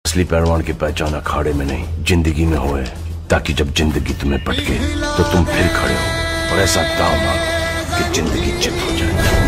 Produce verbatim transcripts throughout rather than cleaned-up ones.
असली पहलवान की पहचान अखाड़े में नहीं जिंदगी में होए, ताकि जब जिंदगी तुम्हें पटके तो तुम फिर खड़े हो और ऐसा दांव मारो कि जिंदगी चित हो जाए।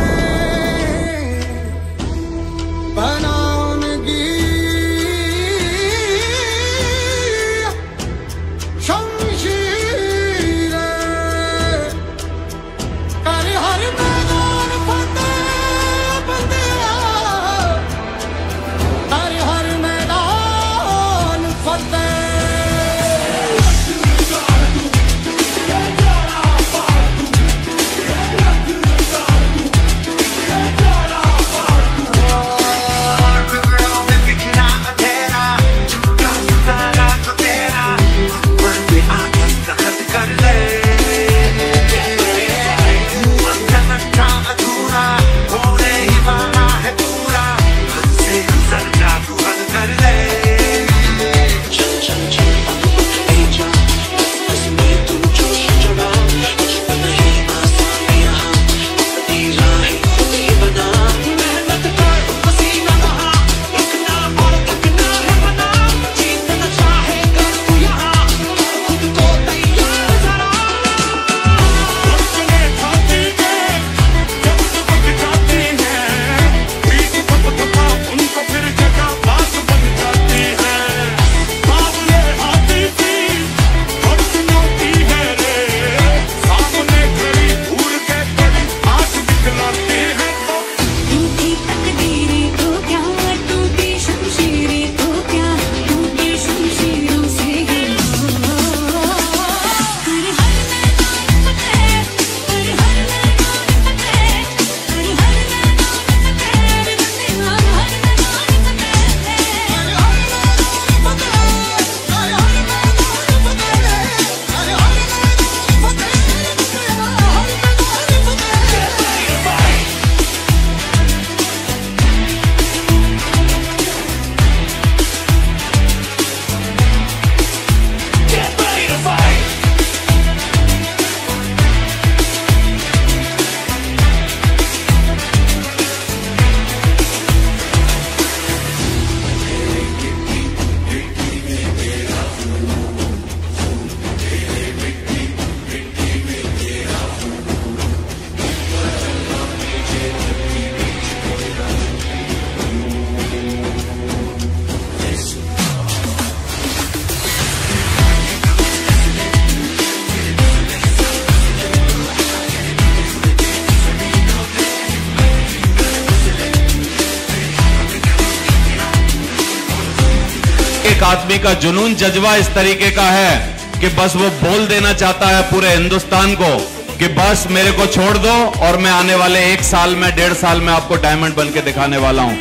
एक आदमी का जुनून जज्बा इस तरीके का है कि बस वो बोल देना चाहता है पूरे हिंदुस्तान को कि बस मेरे को छोड़ दो और मैं आने वाले एक साल में डेढ़ साल में आपको डायमंड बन के दिखाने वाला हूं।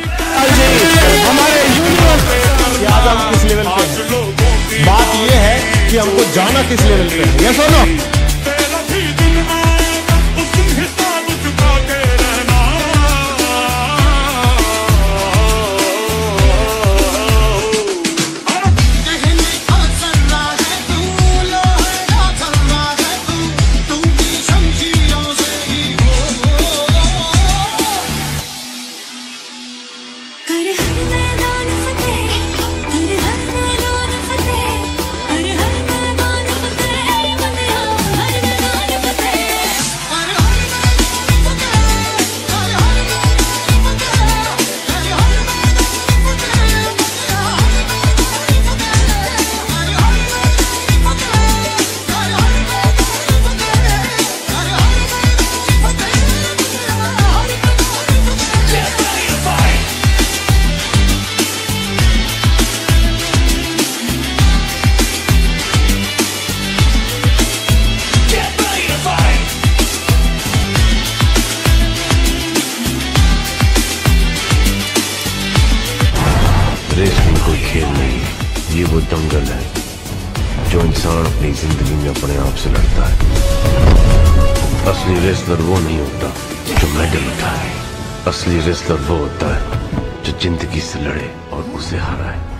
हमारे यूनिवर्स आज हम किस लेवल पे हैं, बात ये है कि हमको जाना किस लेवल पे है। ये सुनो, रेस में कोई खेल नहीं, ये वो दंगल है जो इंसान अपनी जिंदगी में अपने आप से लड़ता है। असली रेसलर वो नहीं होता जो मेडल उठाए, असली रेसलर वो होता है जो जिंदगी से लड़े और उसे हराए।